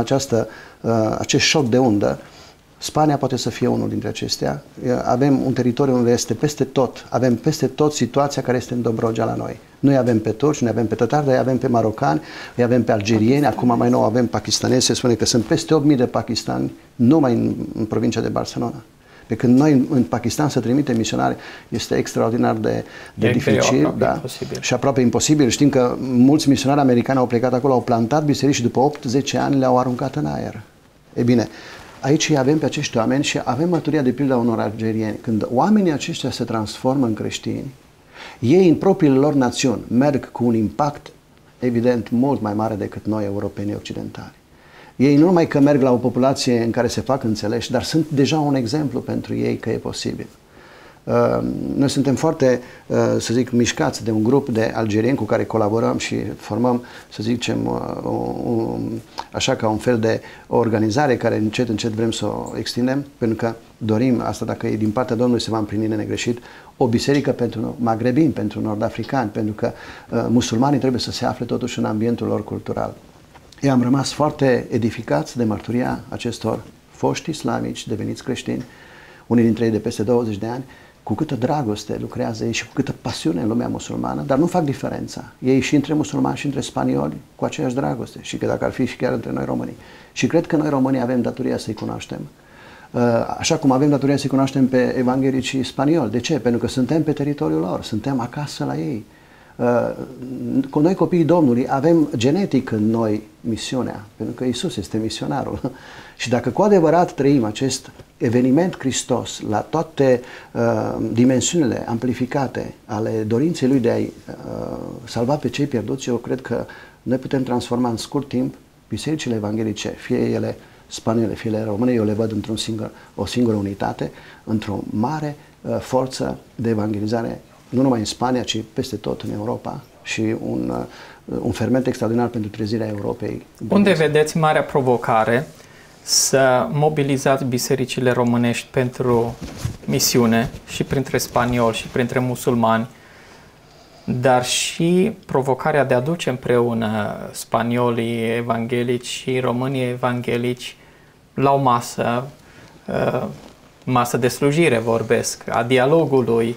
acest șoc de undă, Spania poate să fie unul dintre acestea. Avem un teritoriu unde este peste tot, avem peste tot situația care este în Dobrogea la noi. Noi avem pe turci, noi avem pe tătari, dar avem pe marocani, îi avem pe algerieni, acum mai nou avem pakistanezi, se spune că sunt peste 8.000 de pakistani numai în provincia de Barcelona. Pe când noi în Pakistan să trimitem misionari este extraordinar de dificil, da, și aproape imposibil. Știm că mulți misionari americani au plecat acolo, au plantat biserici și după 8-10 ani le-au aruncat în aer. E bine, aici avem pe acești oameni și avem mărturia de pildă a unor algerieni. Când oamenii aceștia se transformă în creștini, ei în propriile lor națiuni merg cu un impact evident mult mai mare decât noi europenii occidentali. Ei nu numai că merg la o populație în care se fac înțeleși, dar sunt deja un exemplu pentru ei că e posibil. Noi suntem foarte, să zic, mișcați de un grup de algerieni cu care colaborăm și formăm, să zicem, așa ca un fel de organizare care încet, încet vrem să o extindem, pentru că dorim asta, dacă e din partea Domnului, se va împlini negreșit, o biserică pentru magrebini, pentru nord-africani, pentru că musulmanii trebuie să se afle totuși în ambientul lor cultural. Eu am rămas foarte edificați de mărturia acestor foști islamici deveniți creștini, unii dintre ei de peste 20 de ani, cu câtă dragoste lucrează ei și cu câtă pasiune în lumea musulmană, dar nu fac diferența. Ei și între musulmani și între spanioli cu aceeași dragoste și că dacă ar fi și chiar între noi românii. Și cred că noi românii avem datoria să-i cunoaștem. Așa cum avem datoria să-i cunoaștem pe evanghelicii spanioli. De ce? Pentru că suntem pe teritoriul lor, suntem acasă la ei. Cu noi copiii Domnului avem genetic în noi misiunea, pentru că Iisus este misionarul. Și dacă cu adevărat trăim acest eveniment Hristos la toate dimensiunile amplificate ale dorinței Lui de a-i salva pe cei pierduți, eu cred că noi putem transforma în scurt timp bisericile evanghelice, fie ele spaniole, fie ele române, eu le văd o singură unitate, într-o mare forță de evangelizare, nu numai în Spania, ci peste tot în Europa și un ferment extraordinar pentru trezirea Europei. Unde vedeți marea provocare să mobilizați bisericile românești pentru misiune și printre spanioli și printre musulmani, dar și provocarea de a duce împreună spaniolii evanghelici și românii evanghelici la o masă de slujire, vorbesc, a dialogului,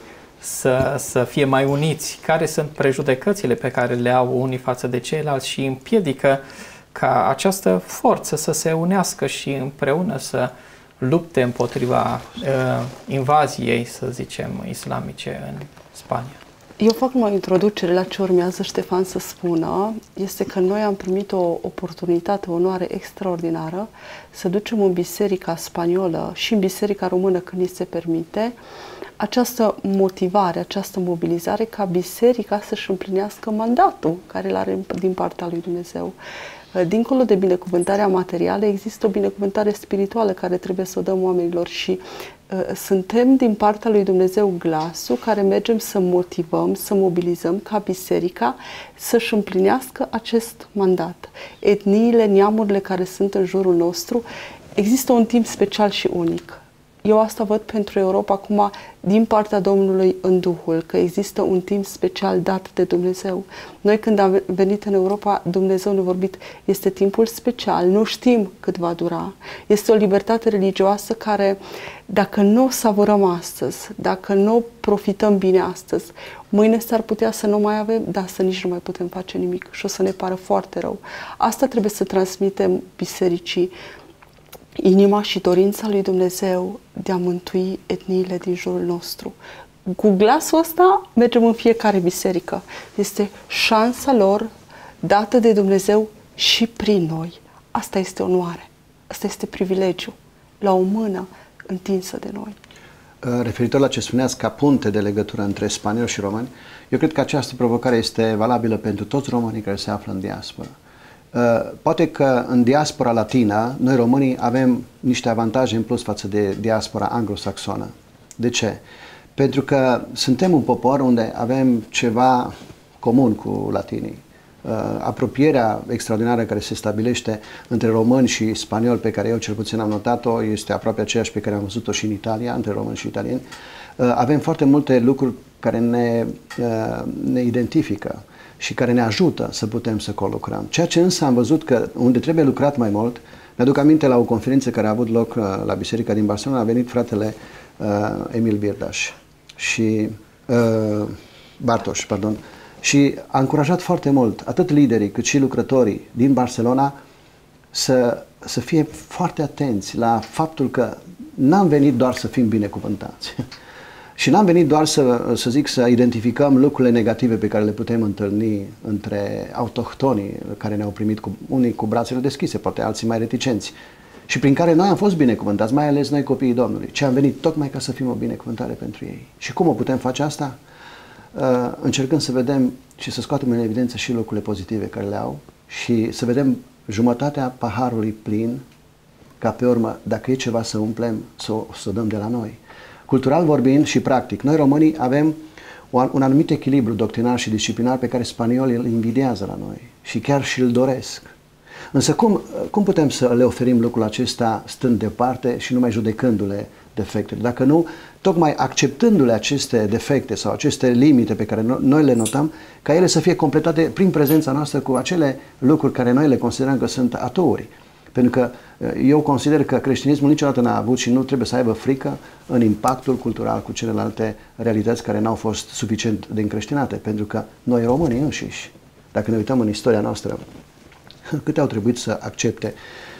să fie mai uniți, care sunt prejudecățile pe care le au unii față de ceilalți și împiedică ca această forță să se unească și împreună să lupte împotriva invaziei, să zicem, islamice în Spania. Eu fac o introducere la ce urmează Ștefan să spună. Este că noi am primit o oportunitate, o onoare extraordinară să ducem în biserica spaniolă și în biserica română, când ni se permite, această motivare, această mobilizare ca biserica să-și împlinească mandatul care îl are din partea lui Dumnezeu. Dincolo de binecuvântarea materială, există o binecuvântare spirituală care trebuie să o dăm oamenilor și suntem din partea lui Dumnezeu glasul care mergem să motivăm, să mobilizăm ca biserica să-și împlinească acest mandat. Etniile, neamurile care sunt în jurul nostru, există un timp special și unic. Eu asta văd pentru Europa acum din partea Domnului în Duhul, că există un timp special dat de Dumnezeu. Noi când am venit în Europa, Dumnezeu ne-a vorbit, este timpul special, nu știm cât va dura. Este o libertate religioasă care, dacă nu o savurăm astăzi, dacă nu profităm bine astăzi, mâine s-ar putea să nu mai avem, dar să nici nu mai putem face nimic și o să ne pară foarte rău. Asta trebuie să transmitem bisericii, inima și dorința lui Dumnezeu de a mântui etniile din jurul nostru. Cu glasul ăsta mergem în fiecare biserică. Este șansa lor dată de Dumnezeu și prin noi. Asta este onoare. Asta este privilegiu. La o mână întinsă de noi. Referitor la ce spuneați ca punte de legătură între spanioli și români, eu cred că această provocare este valabilă pentru toți românii care se află în diaspora. Poate că în diaspora latină, noi românii avem niște avantaje în plus față de diaspora anglosaxonă. De ce? Pentru că suntem un popor unde avem ceva comun cu latinii. Apropierea extraordinară care se stabilește între români și spanioli, pe care eu cel puțin am notat-o, este aproape aceeași pe care am văzut-o și în Italia, între români și italieni. Avem foarte multe lucruri care ne identifică și care ne ajută să putem să colucrăm. Ceea ce însă am văzut că unde trebuie lucrat mai mult, mi-aduc aminte la o conferință care a avut loc la biserica din Barcelona, a venit fratele Emil Birdaș și Bartoș, pardon, și a încurajat foarte mult atât liderii cât și lucrătorii din Barcelona să fie foarte atenți la faptul că n-am venit doar să fim binecuvântați. Și n-am venit doar să identificăm lucrurile negative pe care le putem întâlni între autohtonii care ne-au primit unii cu brațele deschise, poate alții mai reticenți, și prin care noi am fost binecuvântați, mai ales noi copiii Domnului, ci am venit tocmai ca să fim o binecuvântare pentru ei. Și cum o putem face asta? Încercând să vedem și să scoatem în evidență și lucrurile pozitive care le au și să vedem jumătatea paharului plin, ca pe urmă, dacă e ceva să umplem, să o dăm de la noi. cultural vorbind și practic. Noi românii avem un anumit echilibru doctrinar și disciplinar pe care spaniolii îl invidiază la noi și chiar și îl doresc. Însă cum putem să le oferim lucrul acesta stând departe și numai judecându-le defectele? Dacă nu, tocmai acceptându-le aceste defecte sau aceste limite pe care noi le notăm, ca ele să fie completate prin prezența noastră cu acele lucruri care noi le considerăm că sunt aturi. Pentru că eu consider că creștinismul niciodată n-a avut și nu trebuie să aibă frică în impactul cultural cu celelalte realități care n-au fost suficient de încreștinate. Pentru că noi românii înșiși, dacă ne uităm în istoria noastră, câte au trebuit să accepte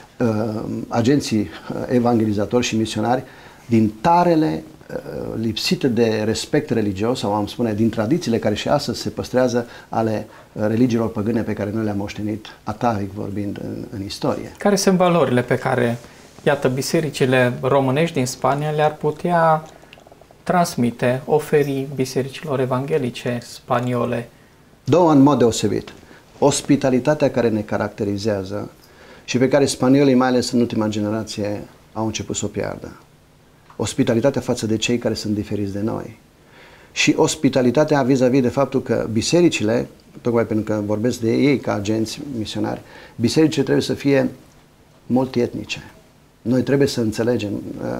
agenții evangelizatori și misionari din tarele lipsite de respect religios sau am spune din tradițiile care și astăzi se păstrează ale religiilor păgâne pe care noi le-am moștenit atavic vorbind în istorie. Care sunt valorile pe care, iată, bisericile românești din Spania le-ar putea transmite, oferi bisericilor evanghelice spaniole? Două în mod deosebit. Ospitalitatea care ne caracterizează și pe care spaniolii, mai ales în ultima generație, au început să o piardă. Ospitalitatea față de cei care sunt diferiți de noi. Și ospitalitatea vis-a-vis de faptul că bisericile, tocmai pentru că vorbesc de ei ca agenți misionari, bisericile trebuie să fie multietnice. Noi trebuie să înțelegem,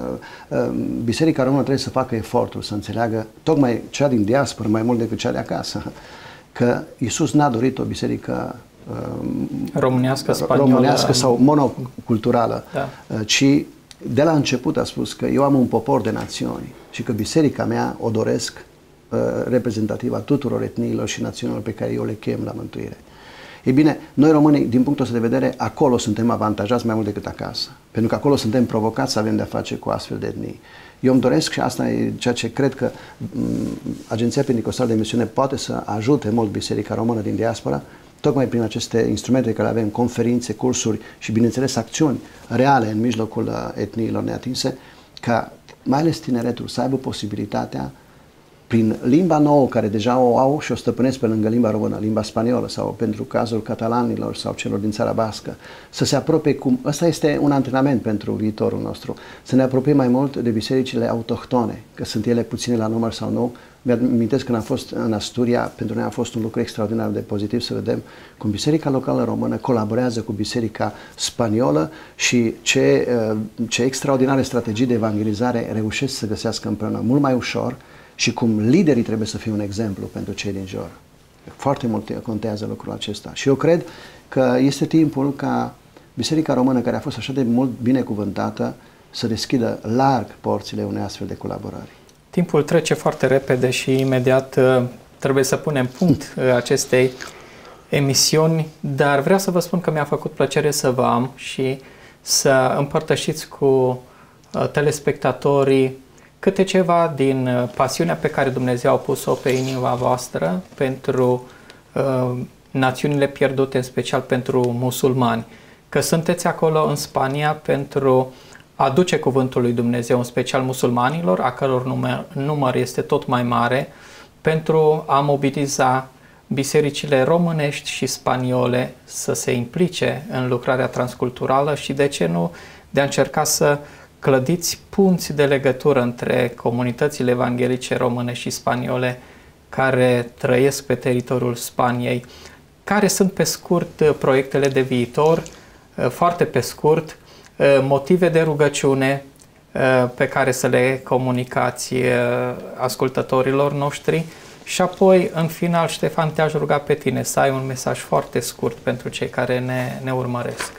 Biserica Română trebuie să facă efortul să înțeleagă, tocmai cea din diaspora mai mult decât cea de acasă, că Iisus n-a dorit o biserică românească, spaniolă, românească sau monoculturală, da, ci de la început a spus că eu am un popor de națiuni și că biserica mea o doresc reprezentativă a tuturor etniilor și națiunilor pe care eu le chem la mântuire. Ei bine, noi românii, din punctul ăsta de vedere, acolo suntem avantajați mai mult decât acasă. Pentru că acolo suntem provocați să avem de-a face cu astfel de etnii. Eu îmi doresc și asta e ceea ce cred că Agenția Pentecostală de Misiune poate să ajute mult Biserica Română din diaspora, tocmai prin aceste instrumente care avem, conferințe, cursuri și, bineînțeles, acțiuni reale în mijlocul etniilor neatinse, ca mai ales tineretul să aibă posibilitatea, prin limba nouă, care deja o au și o stăpânesc pe lângă limba română, limba spaniolă sau pentru cazul catalanilor sau celor din țara bască, să se apropie cum... Ăsta este un antrenament pentru viitorul nostru. Să ne apropiem mai mult de bisericile autohtone, că sunt ele puține la număr sau nu. Mi-amintesc când am fost în Asturia, pentru noi a fost un lucru extraordinar de pozitiv să vedem cum Biserica locală română colaborează cu Biserica spaniolă și ce extraordinare strategii de evangelizare reușesc să găsească împreună mult mai ușor și cum liderii trebuie să fie un exemplu pentru cei din jur. Foarte mult contează lucrul acesta. Și eu cred că este timpul ca Biserica Română, care a fost așa de mult binecuvântată, să deschidă larg porțile unei astfel de colaborări. Timpul trece foarte repede și imediat trebuie să punem punct acestei emisiuni, dar vreau să vă spun că mi-a făcut plăcere să vă am și să împărtășiți cu telespectatorii câte ceva din pasiunea pe care Dumnezeu a pus-o pe inima voastră pentru națiunile pierdute, în special pentru musulmani. Că sunteți acolo în Spania pentru a duce cuvântul lui Dumnezeu, în special musulmanilor, a căror număr este tot mai mare, pentru a mobiliza bisericile românești și spaniole să se implice în lucrarea transculturală și, de ce nu, de a încerca să clădiți punți de legătură între comunitățile evanghelice române și spaniole care trăiesc pe teritoriul Spaniei. Care sunt, pe scurt, proiectele de viitor? Foarte pe scurt, motive de rugăciune pe care să le comunicați ascultătorilor noștri și apoi, în final, Ștefan, te-aș ruga pe tine să ai un mesaj foarte scurt pentru cei care ne urmăresc.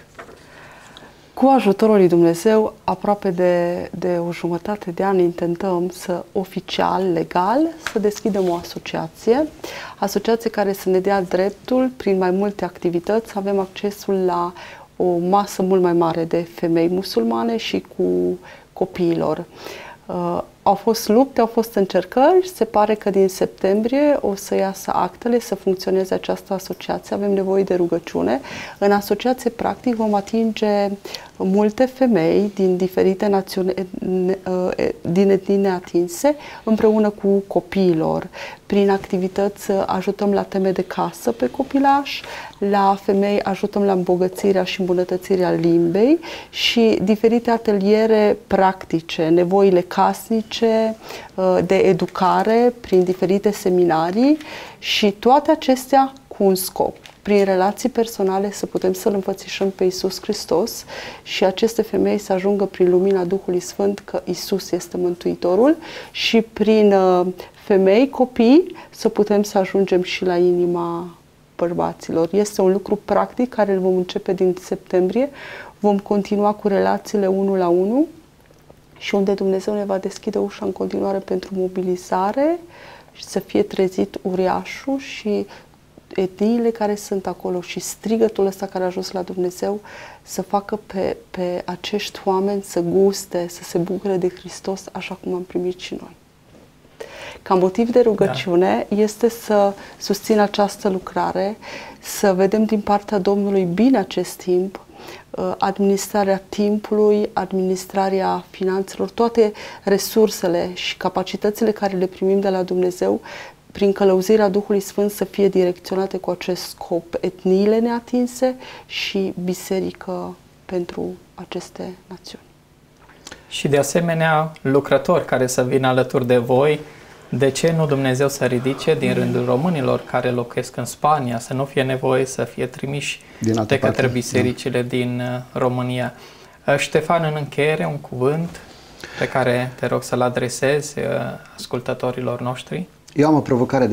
Cu ajutorul lui Dumnezeu, aproape de o jumătate de an intentăm să oficial, legal, să deschidem o asociație care să ne dea dreptul, prin mai multe activități, să avem accesul la o masă mult mai mare de femei musulmane și cu copiilor. Au fost lupte, au fost încercări, se pare că din septembrie o să iasă actele, să funcționeze această asociație, avem nevoie de rugăciune. În asociație, practic, vom atinge multe femei din diferite națiuni, din etnii neatinse, împreună cu copiilor. Prin activități ajutăm la teme de casă pe copilaș, la femei ajutăm la îmbogățirea și îmbunătățirea limbei și diferite ateliere practice, nevoile casnice, practice de educare prin diferite seminarii și toate acestea cu un scop. Prin relații personale să putem să-L înfățișăm pe Iisus Hristos și aceste femei să ajungă prin lumina Duhului Sfânt că Iisus este Mântuitorul și prin femei, copii, să putem să ajungem și la inima bărbaților. Este un lucru practic care îl vom începe din septembrie. Vom continua cu relațiile 1 la 1 și unde Dumnezeu ne va deschide ușa în continuare pentru mobilizare și să fie trezit uriașul și etniile care sunt acolo și strigătul ăsta care a ajuns la Dumnezeu să facă pe acești oameni să guste, să se bucure de Hristos așa cum am primit și noi. Ca motiv de rugăciune este să susțin această lucrare, să vedem din partea Domnului bine acest timp, administrarea timpului, administrarea finanțelor, toate resursele și capacitățile care le primim de la Dumnezeu, prin călăuzirea Duhului Sfânt să fie direcționate cu acest scop, etniile neatinse și biserică pentru aceste națiuni. Și de asemenea lucrători care să vină alături de voi. De ce nu Dumnezeu să ridice din rândul românilor care locuiesc în Spania, să nu fie nevoie să fie trimiși de către bisericile din România? Ștefan, în încheiere, un cuvânt pe care te rog să-l adresezi ascultătorilor noștri? Eu am o provocare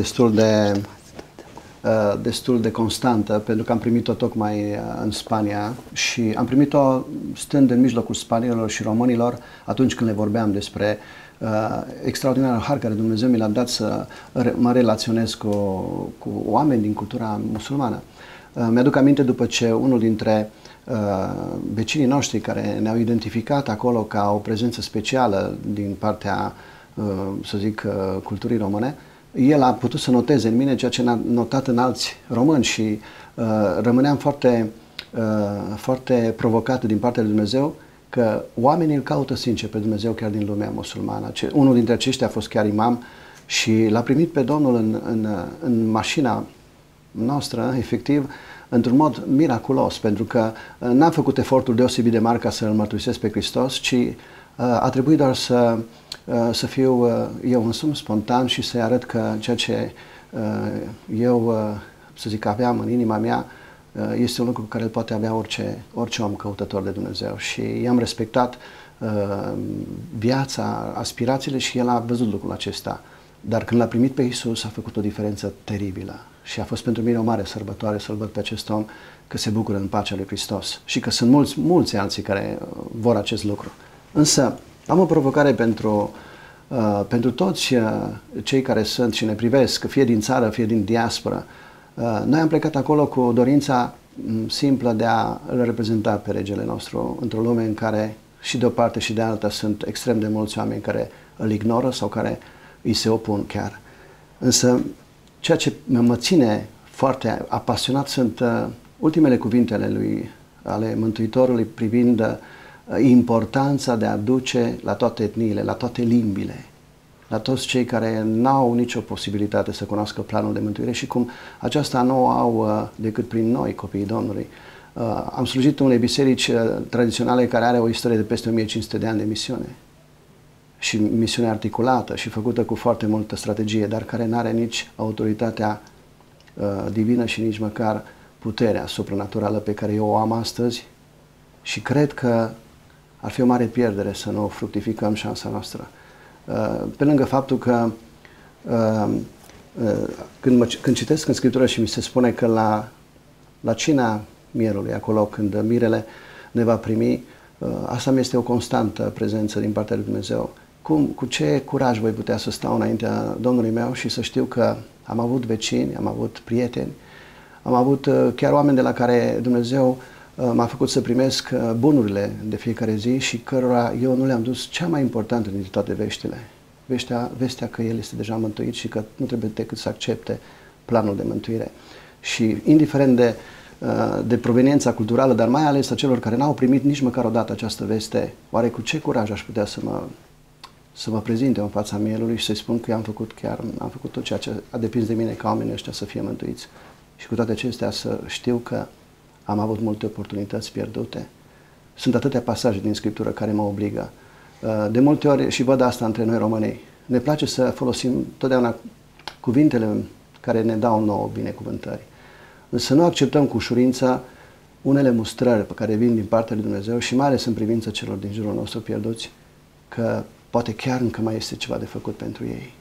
destul de constantă, pentru că am primit-o tocmai în Spania și am primit-o stând în mijlocul spaniolilor și românilor atunci când le vorbeam despre extraordinarul har care Dumnezeu mi l-a dat să mă relaționez cu oameni din cultura musulmană. Mi-aduc aminte după ce unul dintre vecinii noștri care ne-au identificat acolo ca o prezență specială din partea, să zic, culturii române, el a putut să noteze în mine ceea ce n-a notat în alți români și rămâneam foarte provocat din partea lui Dumnezeu că oamenii îl caută sincer pe Dumnezeu chiar din lumea musulmană. Unul dintre aceștia a fost chiar imam și l-a primit pe Domnul în mașina noastră, efectiv, într-un mod miraculos, pentru că n-am făcut efortul deosebit de mare ca să îl mărturisesc pe Hristos, ci a trebuit doar să fiu eu însumi spontan și să-i arăt că ceea ce eu, să zic, aveam în inima mea este un lucru care îl poate avea orice om căutător de Dumnezeu. Și i-am respectat viața, aspirațiile și el a văzut lucrul acesta. Dar când l-a primit pe Iisus, a făcut o diferență teribilă. Și a fost pentru mine o mare sărbătoare să-l văd pe acest om că se bucură în pacea lui Hristos. Și că sunt mulți alții care vor acest lucru. Însă am o provocare pentru toți cei care sunt și ne privesc, fie din țară, fie din diaspora. Noi am plecat acolo cu dorința simplă de a îl reprezenta pe regele nostru într-o lume în care și de o parte și de alta sunt extrem de mulți oameni care îl ignoră sau care îi se opun chiar. Însă ceea ce mă ține foarte apasionat sunt ultimele cuvinte ale Mântuitorului privind importanța de a duce la toate etniile, la toate limbile, la toți cei care n-au nicio posibilitate să cunoască planul de mântuire și cum aceasta nu o au decât prin noi, copiii Domnului. Am slujit unei biserici tradiționale care are o istorie de peste 1500 de ani de misiune și misiune articulată și făcută cu foarte multă strategie, dar care nu are nici autoritatea divină și nici măcar puterea supranaturală pe care eu o am astăzi și cred că ar fi o mare pierdere să nu fructificăm șansa noastră. Pe lângă faptul că când citesc în Scriptură și mi se spune că la cina mielului, acolo când mirele ne va primi, asta mi este o constantă prezență din partea lui Dumnezeu. Cu ce curaj voi putea să stau înaintea Domnului meu și să știu că am avut vecini, am avut prieteni, am avut chiar oameni de la care Dumnezeu m-a făcut să primesc bunurile de fiecare zi și cărora eu nu le-am dus cea mai importantă dintre toate veștile. Vestea că El este deja mântuit și că nu trebuie decât să accepte planul de mântuire. Și indiferent de proveniența culturală, dar mai ales a celor care n-au primit nici măcar o dată această veste, oare cu ce curaj aș putea să mă prezinte în fața mielului și să-i spun că am făcut tot ceea ce a depins de mine ca oamenii ăștia să fie mântuiți. Și cu toate acestea să știu că am avut multe oportunități pierdute. Sunt atâtea pasaje din Scriptură care mă obligă De multe ori, și văd asta între noi românii, ne place să folosim totdeauna cuvintele care ne dau nouă binecuvântări. Însă nu acceptăm cu ușurință unele mustrări pe care vin din partea lui Dumnezeu și mai ales în privința celor din jurul nostru pierduți, că poate chiar încă mai este ceva de făcut pentru ei.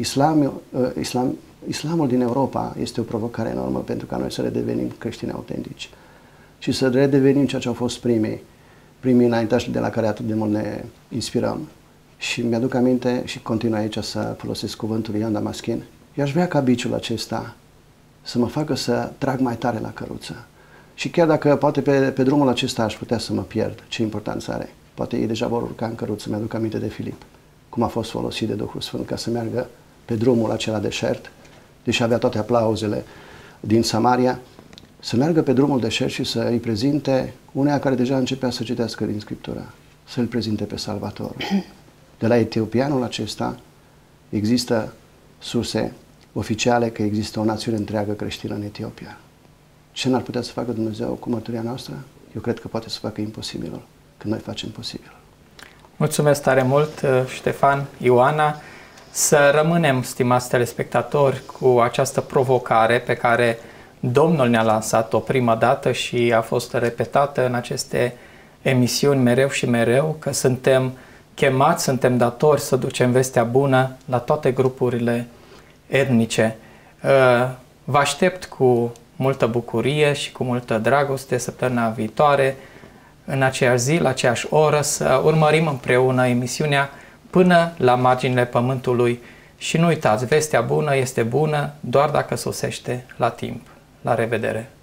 Islamul din Europa este o provocare enormă pentru ca noi să redevenim creștini autentici și să redevenim ceea ce au fost primii înaintași de la care atât de mult ne inspirăm. Și mi-aduc aminte și continui aici să folosesc cuvântul Ioan Damaschin. Eu aș vrea ca biciul acesta să mă facă să trag mai tare la căruță. Și chiar dacă poate pe drumul acesta aș putea să mă pierd, ce importanță are. Poate ei deja vor urca în căruță, mi-aduc aminte de Filip, cum a fost folosit de Duhul Sfânt ca să meargă pe drumul acela deșert, deși avea toate aplauzele din Samaria, să meargă pe drumul deșert și să îi prezinte uneia care deja începea să citească din Scriptura, să-l prezinte pe Salvatorul. De la etiopianul acesta există surse oficiale că există o națiune întreagă creștină în Etiopia. Ce n-ar putea să facă Dumnezeu cu mărturia noastră? Eu cred că poate să facă imposibilul, când noi facem posibilul. Mulțumesc tare mult, Ștefan, Ioana. Să rămânem, stimați telespectatori, cu această provocare pe care Domnul ne-a lansat-o prima dată și a fost repetată în aceste emisiuni mereu și mereu, că suntem chemați, suntem datori să ducem vestea bună la toate grupurile etnice. Vă aștept cu multă bucurie și cu multă dragoste săptămâna viitoare, în aceeași zi, la aceeași oră, să urmărim împreună emisiunea Până la marginile pământului. Și nu uitați, vestea bună este bună doar dacă sosește la timp. La revedere!